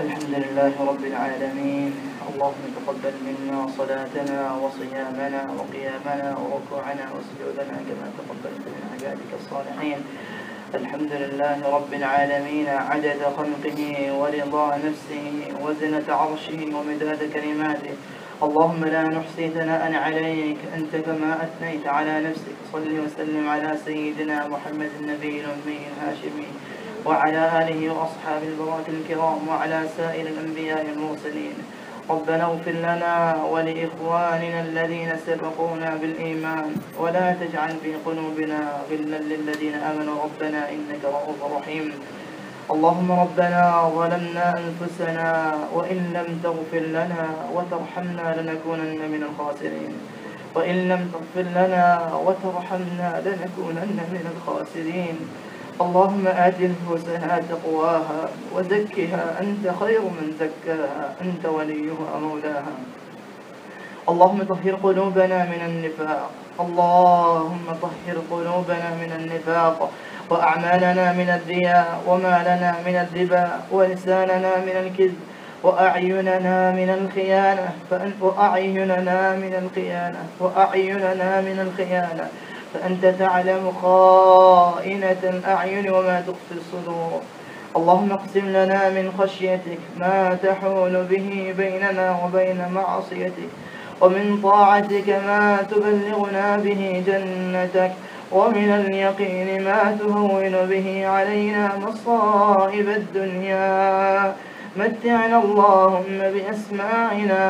الحمد لله رب العالمين. اللهم تقبل منا صلاتنا وصيامنا وقيامنا وركوعنا وسجودنا كما تقبلت من عبادك الصالحين. الحمد لله رب العالمين عدد خلقه ورضا نفسه وزنة عرشه ومداد كلماته. اللهم لا نحصي ثناء عليك أنت كما أثنيت على نفسك. صل وسلم على سيدنا محمد النبي الأمي الهاشمي وعلى آله وأصحابه البررة الكرام وعلى سائر الأنبياء المرسلين. ربنا اغفر لنا ولإخواننا الذين سبقونا بالإيمان ولا تجعل في قلوبنا غلا للذين آمنوا ربنا إنك رؤوف رحيم. اللهم ربنا ظلمنا أنفسنا وإن لم تغفر لنا وترحمنا لنكونن من الخاسرين. وإن لم تغفر لنا وترحمنا لنكونن من الخاسرين. اللهم آت نفوسنا تقواها وزكها أنت خير من زكاها أنت وليها مولاها. اللهم طهر قلوبنا من النفاق. اللهم طهر قلوبنا من النفاق وأعمالنا من الرياء ومالنا من الربا ولساننا من الكذب وأعيننا من الخيانة وأعيننا من الخيانة وأعيننا من الخيانة فأنت تعلم خائنة الأعين وما تخفي الصدور. اللهم اقسم لنا من خشيتك ما تحول به بيننا وبين معصيتك ومن طاعتك ما تبلغنا به جنتك ومن اليقين ما تهون به علينا مصائب الدنيا. متعنا اللهم بأسماعنا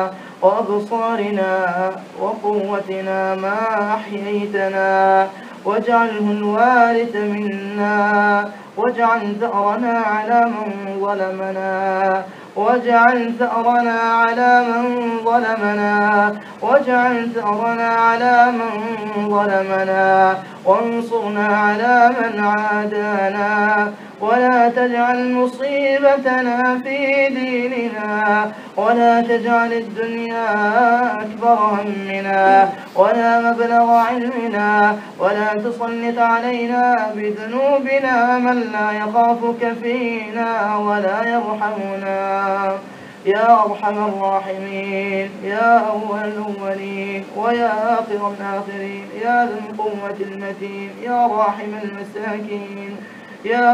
وأبصارنا وقوتنا ما أحييتنا واجعله الوارث منا واجعل ثأرنا على من ظلمنا واجعل ثأرنا على من ظلمنا واجعل ثأرنا على من ظلمنا وانصرنا على من عادانا ولا تجعل مصيبتنا في ديننا ولا تجعل الدنيا أكبر همنا ولا مبلغ علمنا ولا تسلط علينا بذنوبنا من لا يخافك فينا ولا يرحمنا. يا أرحم الراحمين يا أول الأولين ويا آخر الآخرين يا ذا القوة المتين يا راحم المساكين. يا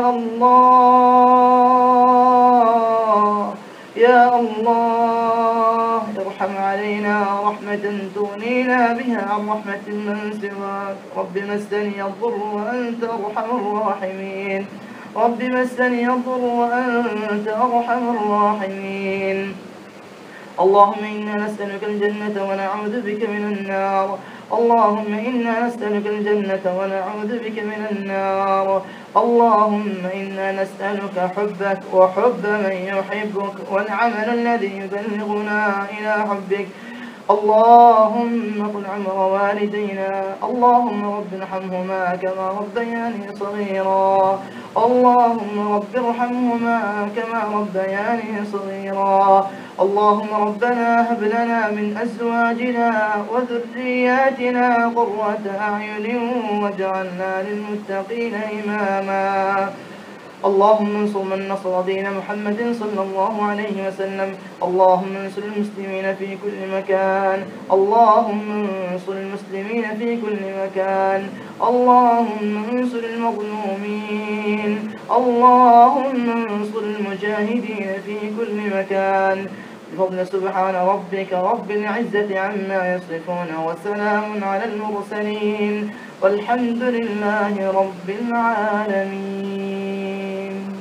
الله يا الله ارحم علينا رحمة تغنينا بها عن رحمة من سواك. رب مسني الضر وأنت أرحم الراحمين. رب مسني الضر وأنت أرحم الراحمين. اللهم إنا نسألك الجنة ونعوذ بك من النار. اللهم إنا نسألك الجنة ونعوذ بك من النار. اللهم إنا نسألك حبك وحب من يحبك والعمل الذي يبلغنا إلى حبك. اللهم قل عمر والدينا. اللهم رب ارحمهما كما ربياني صغيرا. اللهم رب ارحمهما كما ربياني صغيرا. اللهم ربنا هب لنا من أزواجنا وذرياتنا قرة أعين واجعلنا للمتقين إماما. اللهم انصر من نصر دين محمد صلى الله عليه وسلم. اللهم انصر المسلمين في كل مكان. اللهم انصر المسلمين في كل مكان. اللهم انصر المظلومين. اللهم انصر المجاهدين في كل مكان. بفضل سبحان ربك رب العزة عما يصفون وسلام على المرسلين والحمد لله رب العالمين.